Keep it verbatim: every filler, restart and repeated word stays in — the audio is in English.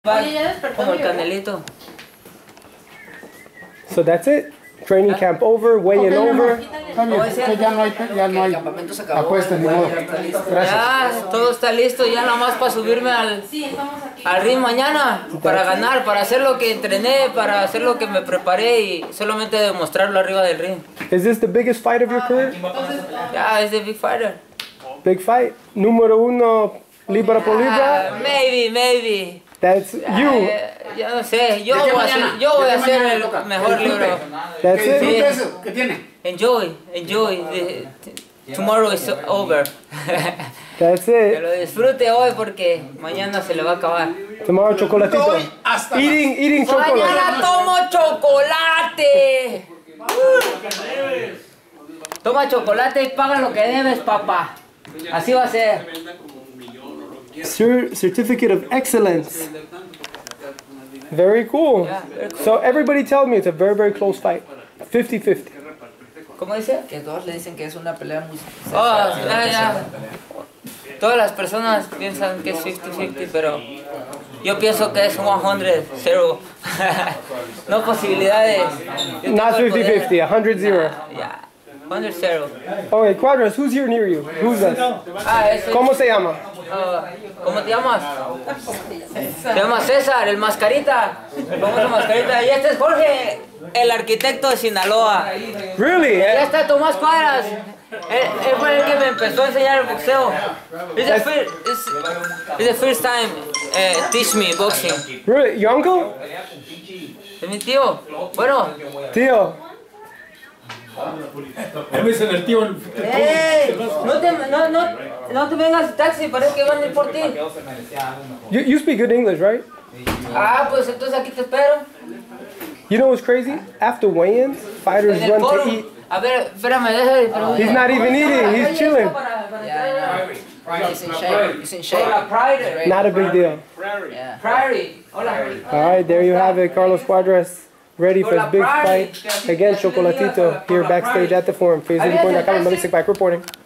Como el canelito. So that's it. Training camp over, weigh-in over. Está bien, que ya no hay, ya no hay apuestas ni modo. Gracias. Ya, todo está listo, ya nomás para subirme al, al ring mañana, para ganar, para hacer lo que entrené, para hacer lo que me preparé y solamente demostrarlo arriba del ring. Is this the biggest fight of your career? Ya, es the big fighter. Big fight? Número uno, libra por libra? Ah, maybe, maybe. That's you. Ya no sé, yo voy a ser, yo voy a ser el mejor libro. That's it. ¿Qué eso? ¿Qué tiene? Enjoy, enjoy. The, tomorrow is over. That's Que it. lo disfrute hoy porque mañana se le va a acabar. Tomorrow chocolatito. Eating, eating chocolate. Mañana tomo chocolate. Toma chocolate y paga lo que debes, papá. Así va a ser. Cer certificate of excellence. Very cool. Yeah, very cool. So everybody tell me it's a very, very close fight. fifty fifty. ¿Cómo dice? Que todos le dicen que es una pelea muy... Oh, ya, ya. Todas las personas piensan que es cincuenta cincuenta, pero yo pienso que es cien, cero. No posibilidades. Yo tengo Not el fifty poder. fifty, one hundred zero. Ya, cien, cero. Okay, Cuadras, who's here near you? Who's that? Ah, ese. ¿Cómo se llama? Ah, ¿Cómo te llamas? Se llama César, el mascarita. El famoso mascarita. Y este es Jorge, el arquitecto de Sinaloa. Really? Ya está Tomás Cuadras. Él, él fue el que me empezó a enseñar el boxeo. It's the first, it's, it's the first time uh, teach me boxing. Really? Your uncle? Es mi tío. Bueno. Tío. ¡Ey! No te, no, no, no te vengas en taxi, parece que van a ir por ti. You, you speak good English, right? Ah, pues entonces aquí te espero. You know what's crazy? After weigh-ins, fighters En el run to foro. eat. A ver, espérame, déjame. He's not even eating, he's chilling. Yeah, yeah. He's in shape. He's in shape. Hola, Pride. Not a big deal. Yeah. Prairie. Hola. Alright, there you have it. Carlos Cuadras ready for his big fight against Chocolatito here backstage at the forum. Facebook point dot com, Malik Back reporting.